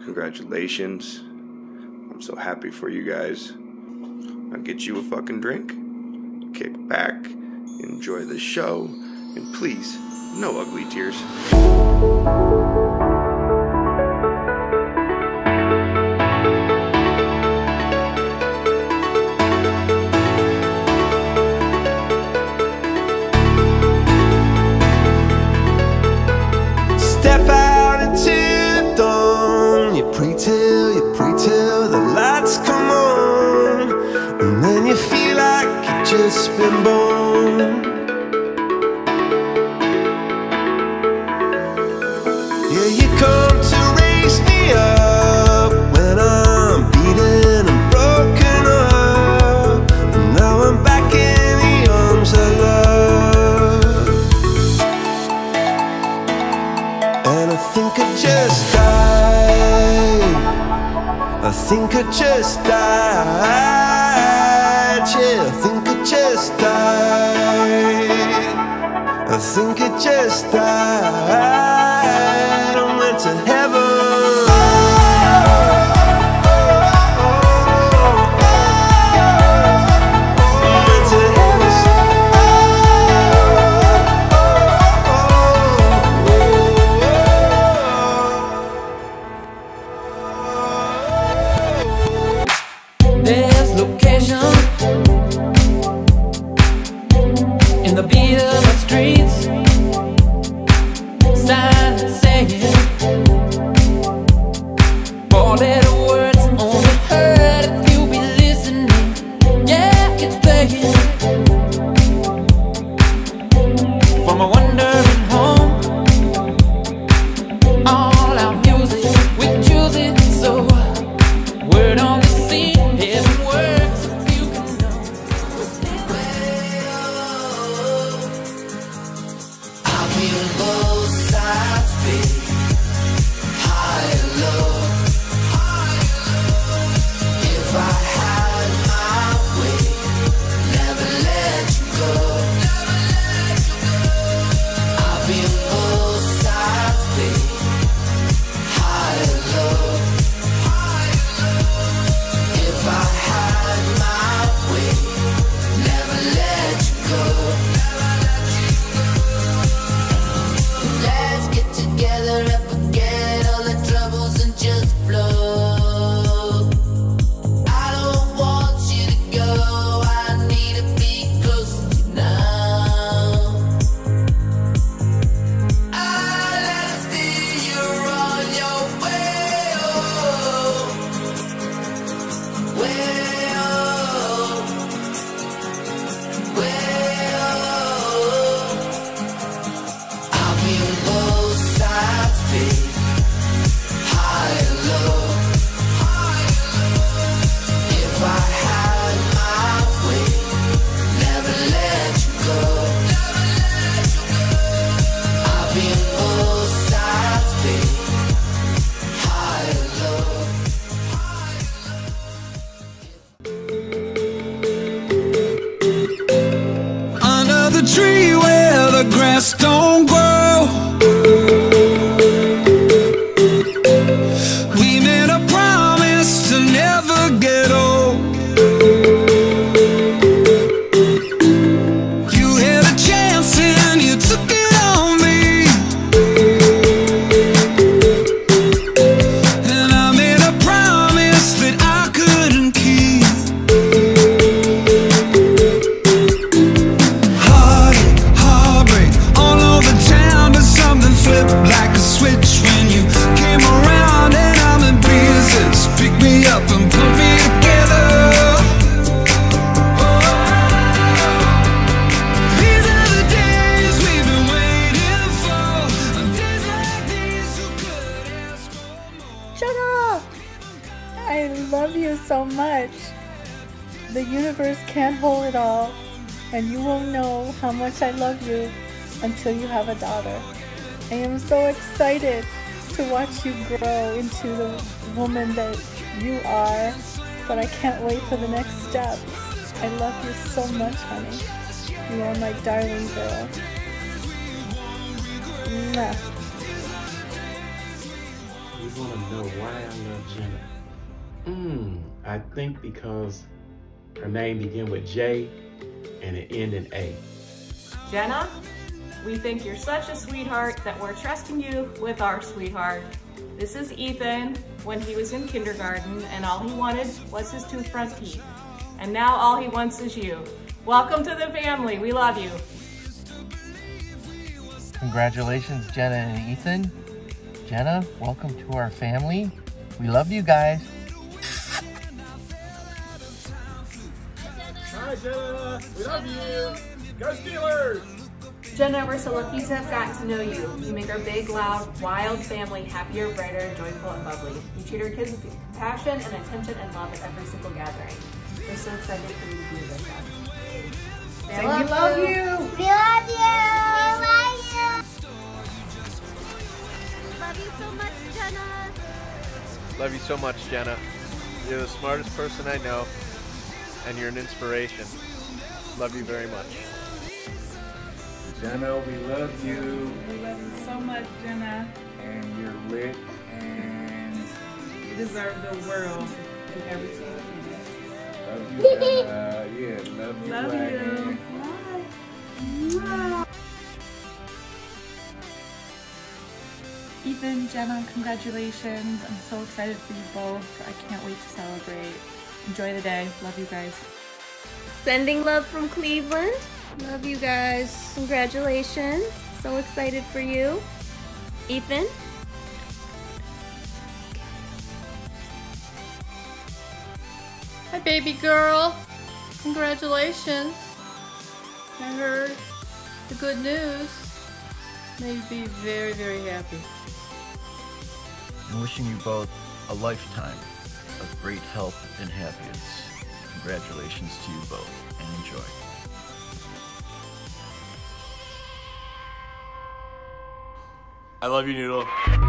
Congratulations. I'm so happy for you guys. I'll get you a fucking drink, kick back, enjoy the show, and please, no ugly tears. Step out into the dawn. You pray till the lights come on, and then you feel like you've just been born. Yeah, you come to raise me up when I'm beaten and broken up, and now I'm back in the arms of love. And I think I just died. I think I just died. Yeah, I think I just died. I think I just died. I went to heaven. There's location in the beat of the streets, silent saying four letter words only heard if you be listening. Yeah, it's playing from a wandering home. All our music, we choose it so. Word on the scene. Both sides be high and low. If I had my way, never let you go. I'll be on both sides, babe, high and low. If I had my way, never let you go. Let's get together and forget all the troubles and just flow. I don't want you to go, I need to be close to you now. I'll let it steer you on your way, oh. Way, oh. Way, oh. I'll be on both sides, babe, high and low. If I had my way, never let you go. I'll be on both sides, babe, high and low. Under the tree where the grass don't grow, we made a promise to never get old. You had a chance and you took it on me, and I made a promise that I couldn't keep. Heartbreak all over town, but something flipped like a switch when you came around, and I'm in pieces. Pick me up and put me together. These are the days we've been waiting for. On days like these, who could ask for more? Shut up! I love you so much. The universe can't hold it all, and you won't know how much I love you until you have a daughter. I am so excited to watch you grow into the woman that you are, but I can't wait for the next steps. I love you so much, honey. You are my darling girl. Mwah. always want to know why I love Jenna. I think because her name begins with J and it ends in A. Jenna, we think you're such a sweetheart that we're trusting you with our sweetheart. This is Ethan when he was in kindergarten and all he wanted was his 2 front teeth. And now all he wants is you. Welcome to the family. We love you. Congratulations, Jenna and Ethan. Jenna, welcome to our family. We love you guys. Hi, Jenna. We love you. Go Steelers! Jenna, we're so lucky to have gotten to know you. You make our big, loud, wild family happier, brighter, joyful, and bubbly. You treat our kids with compassion and attention and love at every single gathering. We're so excited for you to be with them. We love you. We love you. We love you. Love you so much, Jenna. Love you so much, Jenna. You're the smartest person I know, and you're an inspiration. Love you very much. Jenna, we love you. We love you so much, Jenna. And you're lit, and you deserve the world and everything in it. Love you, Jenna. Yeah, love you. Love you. Bye. Ethan, Jenna, congratulations. I'm so excited for you both. I can't wait to celebrate. Enjoy the day. Love you guys. Sending love from Cleveland. Love you guys. Congratulations. So excited for you. Ethan. Hi, baby girl. Congratulations. I heard the good news. Made me be very, very happy. I'm wishing you both a lifetime of great health and happiness. Congratulations to you both, and enjoy. I love you, Noodle.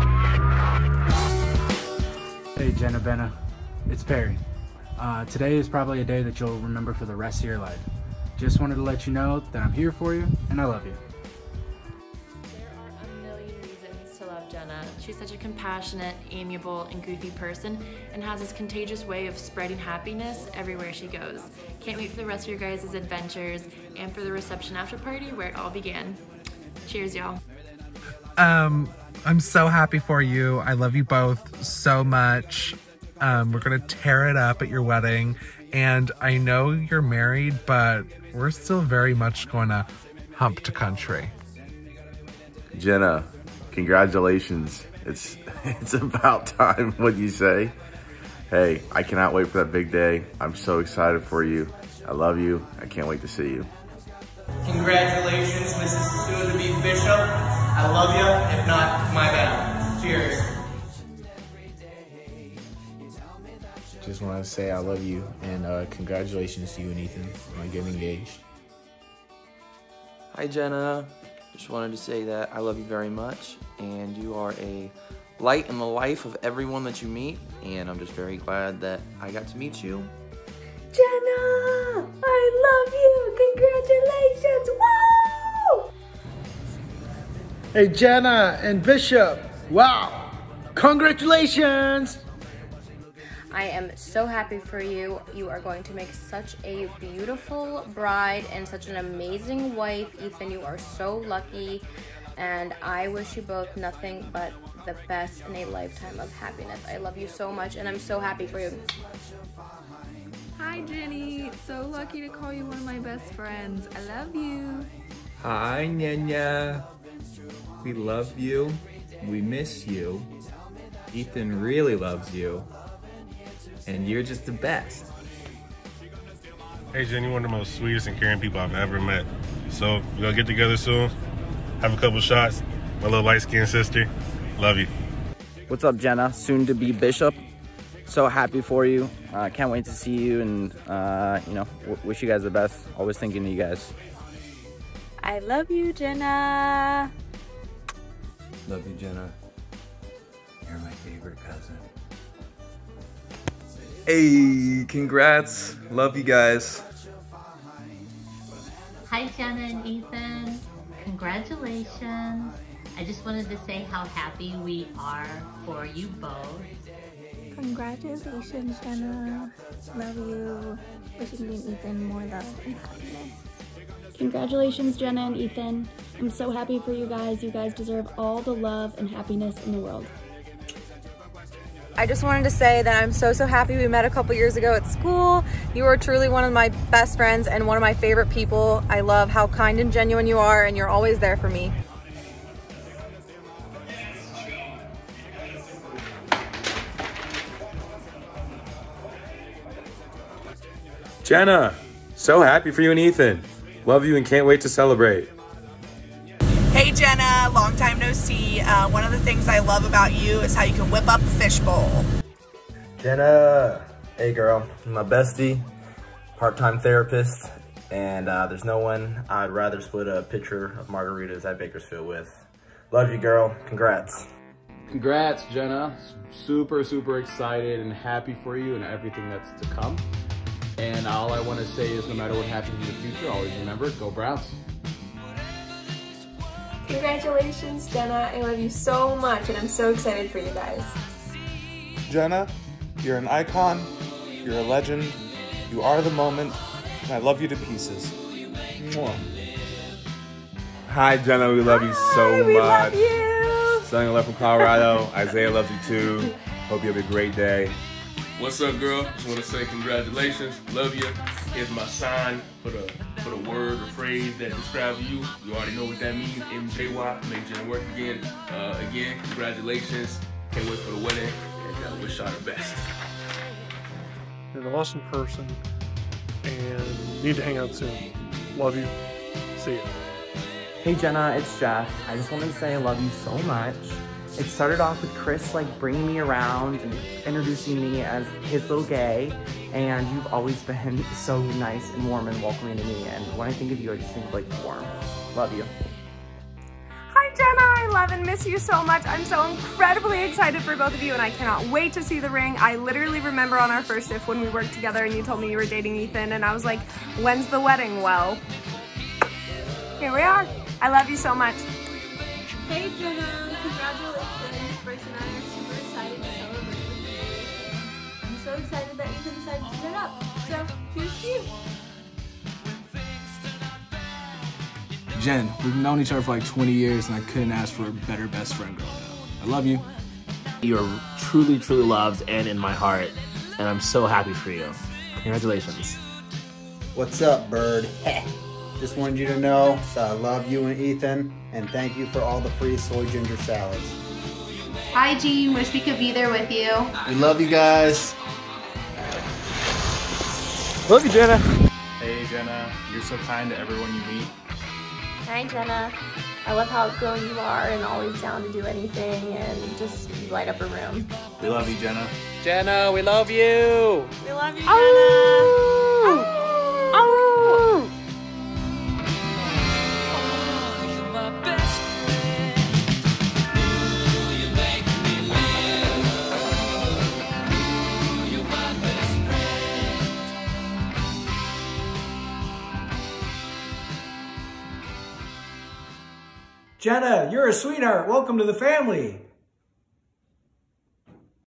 Hey, Jenna Benna. It's Perry. Today is probably a day that you'll remember for the rest of your life. Just wanted to let you know that I'm here for you, and I love you. There are a million reasons to love Jenna. She's such a compassionate, amiable, and goofy person, and has this contagious way of spreading happiness everywhere she goes. Can't wait for the rest of your guys' adventures, and for the reception after party where it all began. Cheers, y'all. I'm so happy for you. I love you both so much. We're gonna tear it up at your wedding, and I know you're married, but we're still very much going to hump to country. Jenna, congratulations. It's about time, what you say. Hey, I cannot wait for that big day. I'm so excited for you. I love you. I can't wait to see you. Congratulations, Mrs. Soon-to-be Bishop. I love you. If not, my bad. Cheers. Just want to say I love you, and congratulations to you and Ethan on getting engaged. Hi, Jenna. Just wanted to say that I love you very much, and you are a light in the life of everyone that you meet, and I'm just very glad that I got to meet you. Jenna, I love you. Congratulations. Woo! Hey, Jenna and Bishop. Wow. Congratulations. I am so happy for you. You are going to make such a beautiful bride and such an amazing wife. Ethan, you are so lucky, and I wish you both nothing but the best in a lifetime of happiness. I love you so much, and I'm so happy for you. Hi, Jenny. So lucky to call you one of my best friends. I love you. Hi, Nyanya. We love you. We miss you. Ethan really loves you. And you're just the best. Hey, Jen, you're one of the most sweetest and caring people I've ever met. So we're gonna get together soon, have a couple shots. My little light-skinned sister, love you. What's up, Jenna? Soon to be Bishop. So happy for you. Can't wait to see you, and wish you guys the best. Always thinking of you guys. I love you, Jenna. Love you, Jenna. You're my favorite cousin. Hey, congrats. Love you guys. Hi, Jenna and Ethan. Congratulations. I just wanted to say how happy we are for you both. Congratulations, Jenna. Love you. Wishing you and Ethan more love and happiness. Congratulations, Jenna and Ethan. I'm so happy for you guys. You guys deserve all the love and happiness in the world. I just wanted to say that I'm so happy we met a couple years ago at school. You are truly one of my best friends and one of my favorite people. I love how kind and genuine you are, and you're always there for me. Jenna, so happy for you and Ethan. Love you and can't wait to celebrate. Hey Jenna, long time no see. One of the things I love about you is how you can whip up a fishbowl. Jenna, hey girl, my bestie, part-time therapist, and there's no one I'd rather split a pitcher of margaritas at Bakersfield with. Love you, girl. Congrats. Congrats, Jenna. Super, super excited and happy for you and everything that's to come. And all I want to say is no matter what happens in the future, always remember, go Browns. Congratulations, Jenna. I love you so much and I'm so excited for you guys. Jenna, you're an icon, you're a legend, you are the moment, and I love you to pieces. Mwah. Hi Jenna, we love you so we much. love you. Sending love from Colorado. Isaiah loves you too. Hope you have a great day. What's up, girl? Just want to say congratulations. Love you. Here's my sign for the word or phrase that describes you. You already know what that means. MJY, make Jenna work again. Again, congratulations. Can't wait for the wedding. And wish y'all the best. You're an awesome person and need to hang out soon. Love you. See ya. Hey Jenna, it's Jeff. I just wanted to say I love you so much. It started off with Chris bringing me around and introducing me as his little gay, and you've always been so nice and warm and welcoming to me, and when I think of you, I just think of warm. Love you. Hi Jenna, I love and miss you so much. I'm so incredibly excited for both of you and I cannot wait to see the ring. I literally remember on our first shift when we worked together and you told me you were dating Ethan and I was like, when's the wedding? Well, here we are. I love you so much. Hey Jenna, congratulations. Bryce and I are super excited to celebrate with you. I'm so excited that Ethan decided to turn up. So, here's to you. Jen, we've known each other for 20 years and I couldn't ask for a better best friend growing up. I love you. You're truly, truly loved and in my heart, and I'm so happy for you. Congratulations. What's up, bird? Just wanted you to know that I love you and Ethan, and thank you for all the free soy ginger salads. Hi Jean, wish we could be there with you. We love you guys. Love you, Jenna. Hey Jenna, you're so kind to everyone you meet. Hi Jenna, I love how outgoing you are and always down to do anything and just light up a room. We love you, Jenna. Jenna, we love you. We love you, Jenna. Jenna, you're a sweetheart. Welcome to the family.